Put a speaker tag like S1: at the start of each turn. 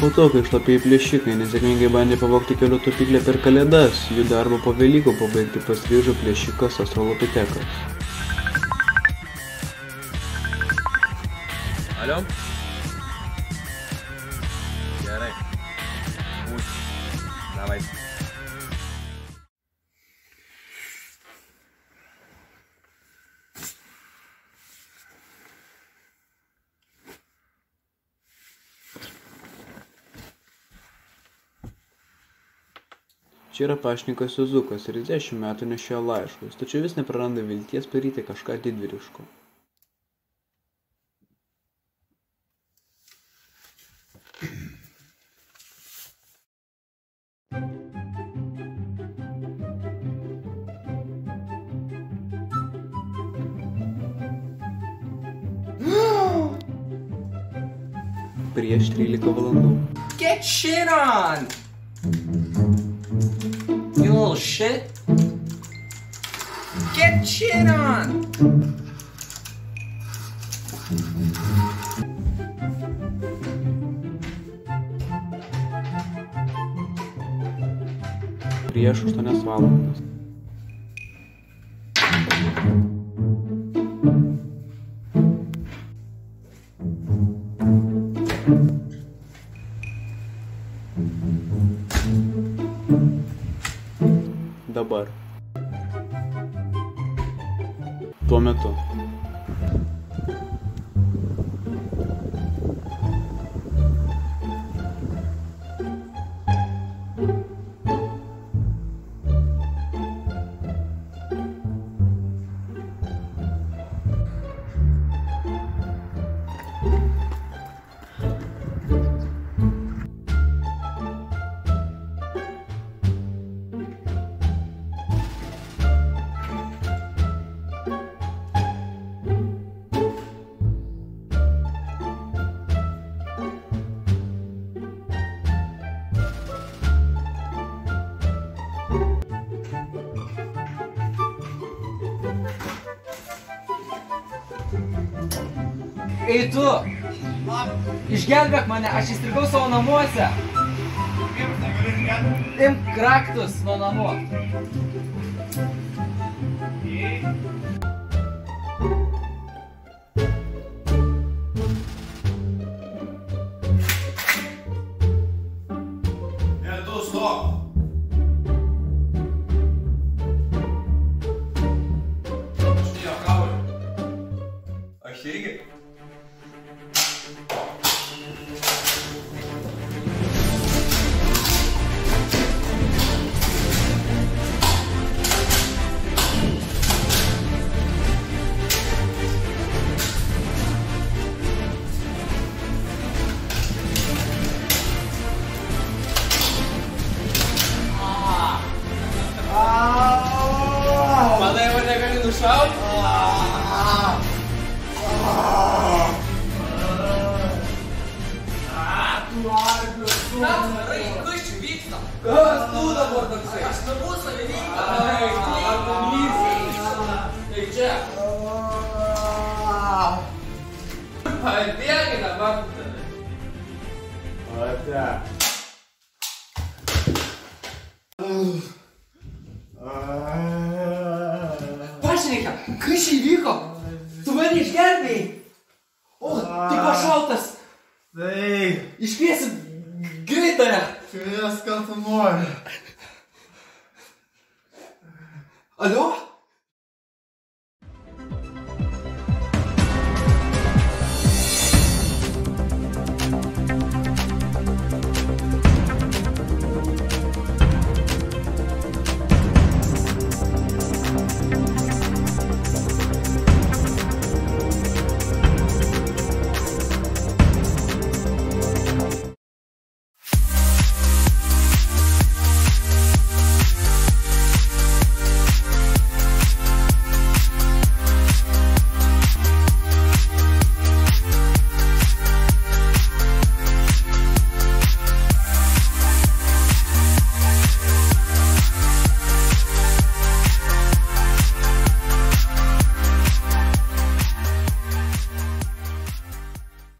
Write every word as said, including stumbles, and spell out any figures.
S1: Po to, kai šlapiai plėšikai nesėkmingai bandė pavogti kelio tupyklę per kalėdas, jų darbą po Velykų pabaigti pasiryžo plėšikas Australopitekas.
S2: Alio? Gerai. Būs. Davai.
S1: Čia yra paštininkas Juzukas ir dešimt metų nešiojo laiškus, tačiau vis nepraranda vilties padaryti kažką didvyriško. Prieš trylika valandų.
S2: Get shit on! You little shit! Get shit on!
S1: Prieš aštuonias valandas. Dabar. Tuo metu.
S2: Ei tu! Išgelbėk mane, aš įstrigau savo namuose! Imk raktus nuo namų!
S3: Ne, tu stok! Aš nejuokauju. Aš irgi.
S2: Manai mane gali nušauti? Kas čia vyksta? Kas tu dabar toksai? Aš namų savininkas. Ai, tu mysi. Tai čia. Pabėgi dabar.
S3: Ate.
S2: Pašnekė, kas čia įvyko? Tu mane išgelbėjai? O, tai pašautas.
S3: Taip.
S2: Iškviesim greitąją.
S3: Kvies, ką tu nori.
S2: Alio?